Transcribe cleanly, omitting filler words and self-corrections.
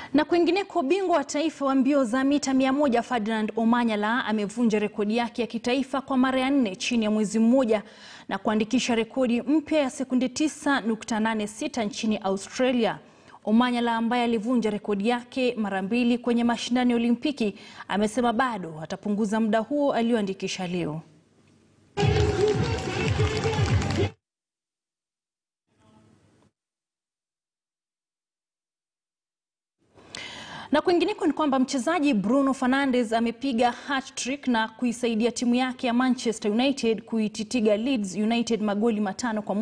Na kwingineko, bingwa wa taifa wa mbio za mita 100 Ferdinand Omanyala amevunja rekodi yake ya kitaifa kwa mara ya 4 chini ya mwezi mmoja na kuandikisha rekodi mpya ya sekundi 9.86 nchini Australia. Omanyala, ambaye alivunja rekodi yake mara 2 kwenye mashindano ya Olimpiki, amesema bado atapunguza muda huo alioandikisha leo. Na kwingineko ni kwamba mchezaji Bruno Fernandes amepiga hat-trick na kuisaidia timu yake ya Manchester United kuititiga Leeds United magoli 5 kwa